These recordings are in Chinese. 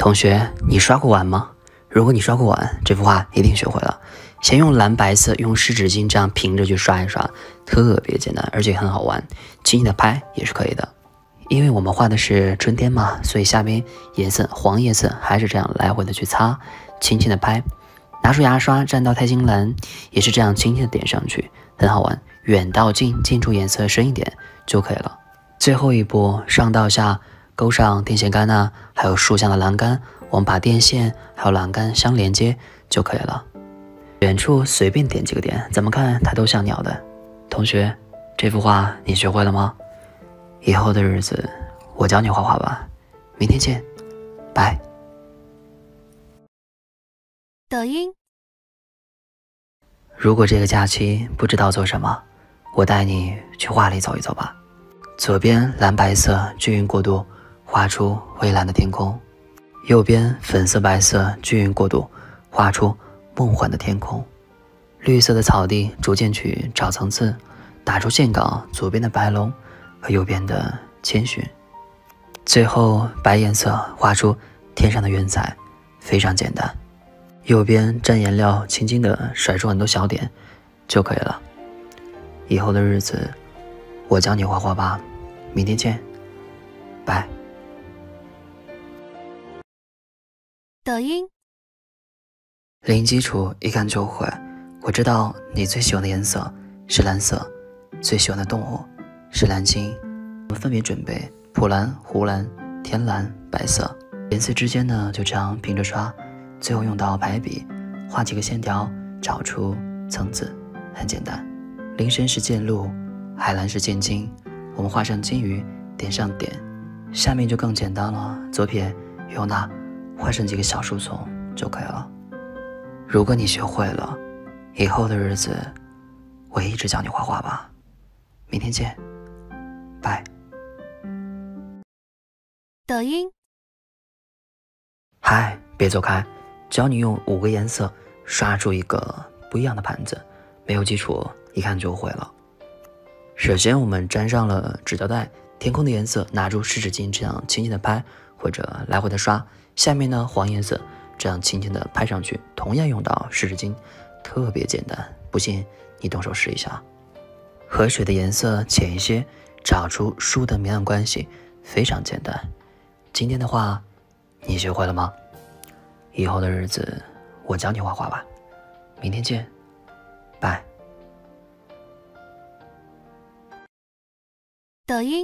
同学，你刷过碗吗？如果你刷过碗，这幅画一定学会了。先用蓝白色，用湿纸巾这样平着去刷一刷，特别简单，而且很好玩。轻轻的拍也是可以的。因为我们画的是春天嘛，所以下边颜色黄颜色还是这样来回的去擦，轻轻的拍。拿出牙刷蘸到钛金蓝，也是这样轻轻的点上去，很好玩。远到近，近处颜色深一点就可以了。最后一步，上到下勾上电线杆啊，还有竖向的栏杆，我们把电线还有栏杆相连接就可以了。远处随便点几个点，怎么看它都像鸟的。同学，这幅画你学会了吗？以后的日子我教你画画吧，明天见，拜。 抖音。 如果这个假期不知道做什么，我带你去画里走一走吧。左边蓝白色均匀过渡，画出蔚蓝的天空；右边粉色白色均匀过渡，画出梦幻的天空。绿色的草地逐渐去找层次，打出线稿，左边的白龙和右边的千寻。最后白颜色画出天上的云彩，非常简单。右边蘸颜料，轻轻地甩出很多小点就可以了。以后的日子我教你画画吧，明天见，拜。 抖音。 零基础一看就会。我知道你最喜欢的颜色是蓝色，最喜欢的动物是蓝鲸。我们分别准备普蓝、湖蓝、天蓝、白色，颜色之间呢就这样平着刷，最后用到白笔画几个线条，找出层次，很简单。林深是渐露，海蓝是渐金，我们画上金鱼，点上点，下面就更简单了。左撇右捺，画上几个小树丛就可以了。如果你学会了，以后的日子我一直教你画画吧，明天见，拜。 抖音。 嗨，别走开，教你用5个颜色刷出一个不一样的盘子，没有基础一看就会了。首先我们粘上了纸胶带，天空的颜色拿出湿纸巾这样轻轻的拍，或者来回的刷。下面呢黄颜色这样轻轻的拍上去，同样用到湿纸巾，特别简单，不信你动手试一下。和水的颜色浅一些，找出树的明暗关系，非常简单。今天的话你学会了吗？以后的日子我教你画画吧，明天见，拜。 抖音。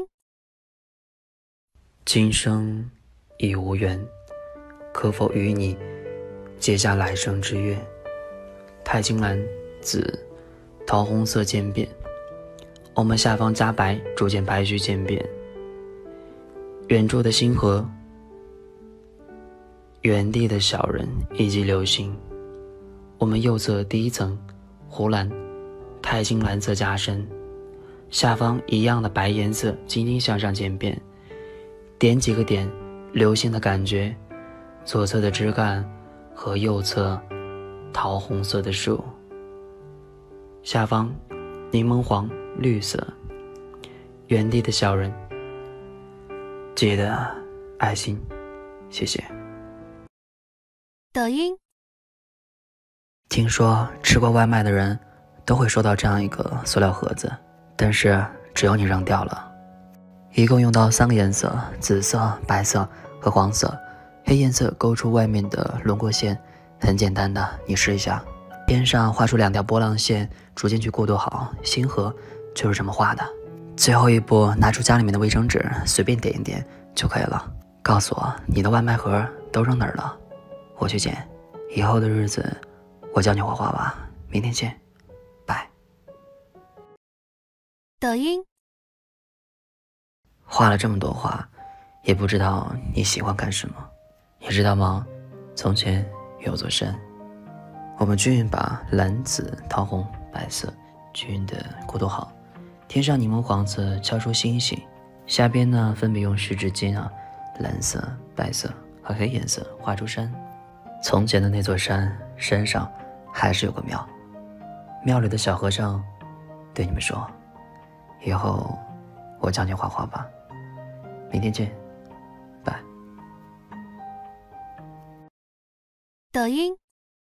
今生已无缘，可否与你结下来生之约？钛金蓝紫桃红色渐变，我们下方加白，逐渐排序渐变。远处的星河，原地的小人以及流星，我们右侧第一层湖蓝钛金蓝色加深，下方一样的白颜色轻轻向上渐变，点几个点，流星的感觉。左侧的枝干和右侧桃红色的树，下方柠檬黄绿色，原地的小人，记得爱心，谢谢。 抖音。 听说吃过外卖的人都会收到这样一个塑料盒子，但是只有你扔掉了。一共用到3个颜色，紫色、白色和黄色。黑颜色勾出外面的轮廓线，很简单的，你试一下。边上画出2条波浪线，逐渐去过渡好。星河就是这么画的。最后一步，拿出家里面的卫生纸，随便点一点就可以了。告诉我你的外卖盒都扔哪儿了，我去捡。以后的日子我教你画画吧，明天见，拜。 抖音。 画了这么多画，也不知道你喜欢看什么。你知道吗？从前有座山，我们均匀把蓝紫桃红白色均匀的过渡好，天上柠檬黄色敲出星星，下边呢分别用湿纸巾蓝色、白色和黑颜色画出山。从前的那座山，山上还是有个庙，庙里的小和尚对你们说，以后我教你画画吧，明天见，拜。 抖音，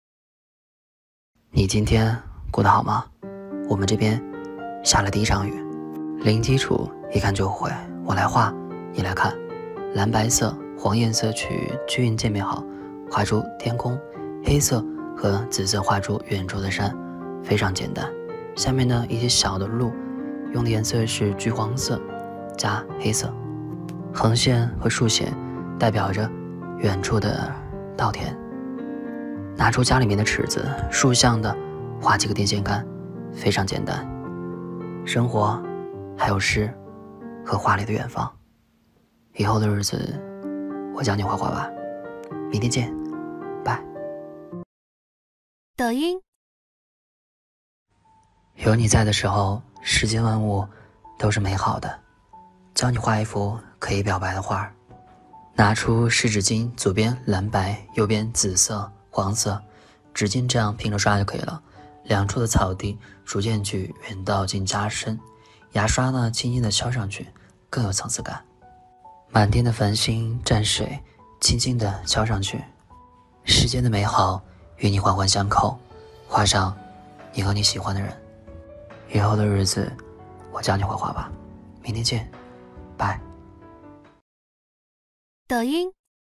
你今天过得好吗？我们这边下了第一场雨，零基础一看就会，我来画，你来看，蓝白色、黄颜色取均匀渐变好，画出天空，黑色和紫色画出远处的山，非常简单。下面呢一些小的路，用的颜色是橘黄色加黑色，横线和竖线代表着远处的稻田。拿出家里面的尺子，竖向的画几个电线杆，非常简单。生活还有诗和画里的远方，以后的日子我教你画画吧，明天见，拜。 抖音， 有你在的时候，世间万物都是美好的。教你画一幅可以表白的画，拿出湿纸巾，左边蓝白，右边紫色、黄色，纸巾这样平着刷就可以了。两处的草地逐渐去远到近加深，牙刷呢轻轻地敲上去，更有层次感。满天的繁星蘸水，轻轻地敲上去，世间的美好与你环环相扣，画上你和你喜欢的人。以后的日子我教你画画吧，明天见，拜。 抖音，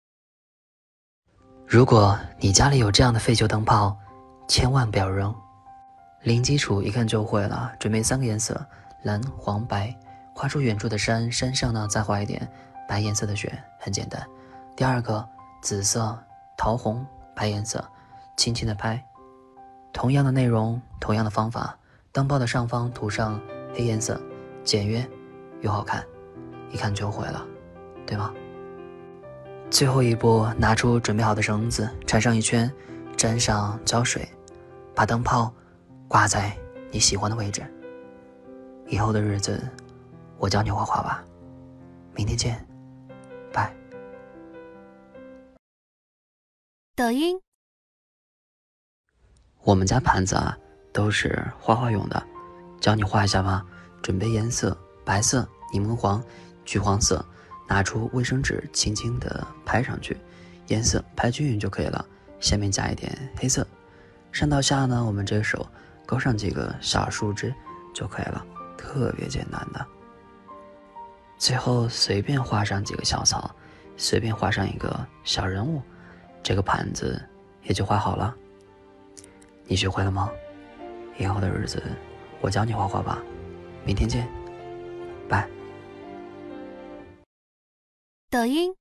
如果你家里有这样的废旧灯泡，千万不要扔。零基础一看就会了，准备3个颜色，蓝、黄、白，画出远处的山，山上呢再画一点白颜色的雪，很简单。第二个紫色、桃红、白颜色，轻轻的拍。同样的内容，同样的方法，灯泡的上方涂上黑颜色，简约又好看，一看就会了，对吗？最后一步，拿出准备好的绳子，缠上一圈，沾上胶水，把灯泡挂在你喜欢的位置。以后的日子我教你画画吧，明天见，拜。 抖音， 我们家盘子啊都是画画用的，教你画一下吧。准备颜色，白色、柠檬黄、橘黄色，拿出卫生纸轻轻地拍上去，颜色拍均匀就可以了。下面加一点黑色，上到下呢，我们这个手勾上几个小树枝就可以了，特别简单的。最后随便画上几个小草，随便画上一个小人物，这个盘子也就画好了。你学会了吗？以后的日子我教你画画吧，明天见，拜。 抖音，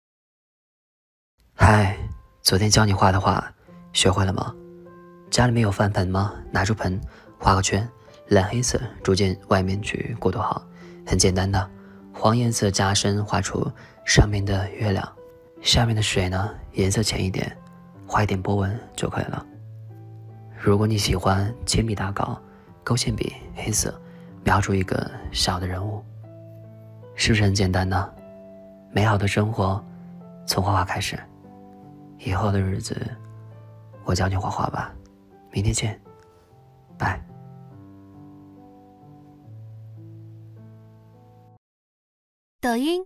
嗨，昨天教你画的画学会了吗？家里面有饭盆吗？拿出盆画个圈，蓝黑色逐渐外面去过渡好，很简单的。黄颜色加深，画出上面的月亮，下面的水呢颜色浅一点，画一点波纹就可以了。如果你喜欢铅笔打稿，勾线笔黑色描出一个小的人物，是不是很简单呢？美好的生活从画画开始，以后的日子我教你画画吧，明天见，拜。 抖音，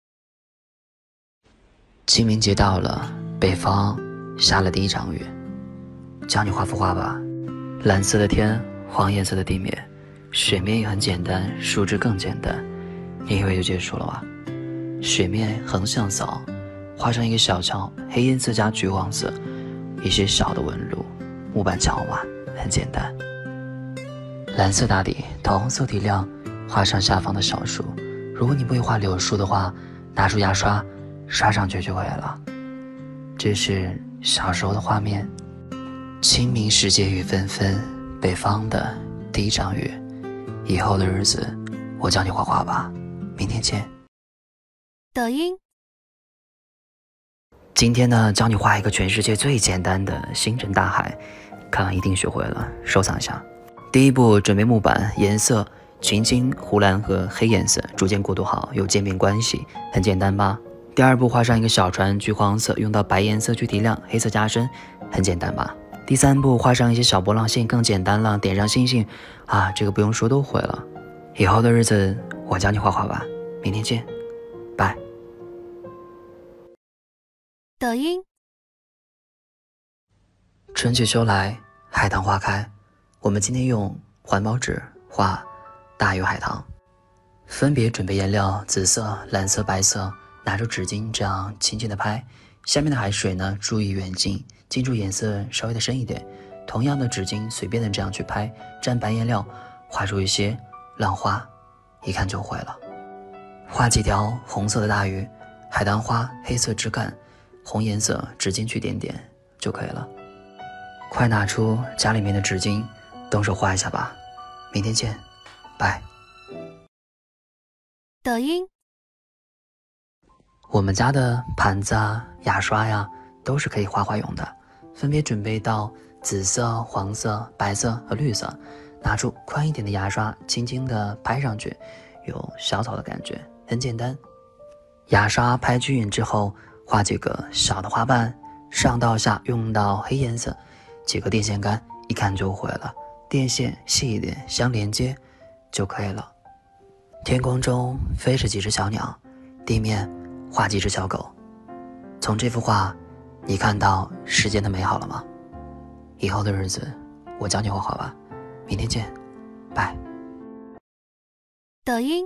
清明节到了，北方下了第一场雨，教你画幅画吧。蓝色的天，黄颜色的地面，水面也很简单，树枝更简单，你以为就结束了吧？水面横向扫，画上一个小桥，黑颜色加橘黄色，一些小的纹路，木板桥嘛，很简单。蓝色打底，桃红色底亮，画上下方的小树。如果你不会画柳树的话，拿出牙刷刷上去就可以了。这是小时候的画面，清明时节雨纷纷，北方的第一场雨。以后的日子我教你画画吧，明天见。 抖音， 今天呢，教你画一个全世界最简单的星辰大海，看完一定学会了，收藏一下。第一步，准备木板，颜色群青、湖蓝和黑颜色逐渐过渡好，有渐变关系，很简单吧？第二步，画上一个小船，橘黄色，用到白颜色去提亮，黑色加深，很简单吧？第三步，画上一些小波浪线，更简单了，点上星星啊，这个不用说都会了。以后的日子我教你画画吧，明天见，拜。 抖音， 春去秋来，海棠花开。我们今天用环保纸画大鱼海棠，分别准备颜料紫色、蓝色、白色，拿出纸巾这样轻轻的拍。下面的海水呢，注意远近，记住颜色稍微的深一点。同样的纸巾随便的这样去拍，蘸白颜料画出一些浪花，一看就会了。画几条红色的大鱼，海棠花黑色枝干，红颜色纸巾去点点就可以了。快拿出家里面的纸巾，动手画一下吧。明天见，拜。 抖音。 我们家的盘子啊、牙刷呀，都是可以画画用的。分别准备到紫色、黄色、白色和绿色。拿出宽一点的牙刷，轻轻地拍上去，有小草的感觉，很简单。牙刷拍均匀之后，画几个小的花瓣，上到下用到黑颜色，几个电线杆，一看就会了。电线细一点相连接就可以了。天空中飞着几只小鸟，地面画几只小狗。从这幅画，你看到世间的美好了吗？以后的日子，我教你画画吧。明天见，拜。 抖音。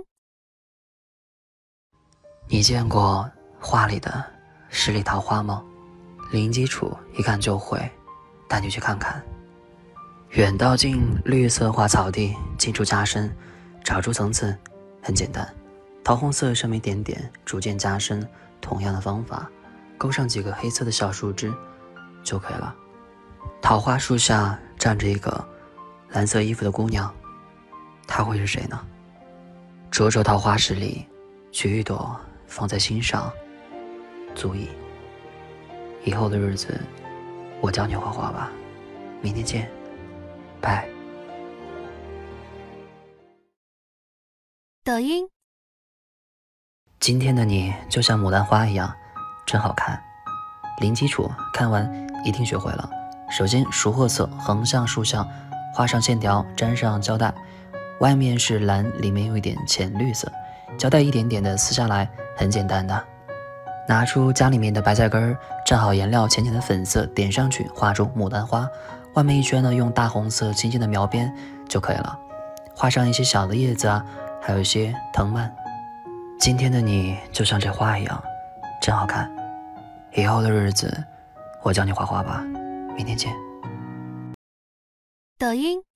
你见过画里的十里桃花吗？零基础一看就会，带你去看看。远到近绿色画草地，近处加深，找出层次，很简单。桃红色上面点点，逐渐加深，同样的方法，勾上几个黑色的小树枝就可以了。桃花树下站着一个蓝色衣服的姑娘，她会是谁呢？灼灼桃花十里，取一朵放在心上，足矣。以后的日子，我教你画画吧。明天见，拜。 抖音。 今天的你就像牡丹花一样，真好看。零基础，看完一定学会了。首先，熟褐色横向竖向画上线条，粘上胶带，外面是蓝，里面有一点浅绿色，胶带一点点的撕下来，很简单的。拿出家里面的白菜根，蘸好颜料，浅浅的粉色点上去，画出牡丹花。外面一圈呢，用大红色轻轻的描边就可以了。画上一些小的叶子啊，还有一些藤蔓。今天的你就像这花一样，真好看。以后的日子，我教你画画吧。明天见。 抖音。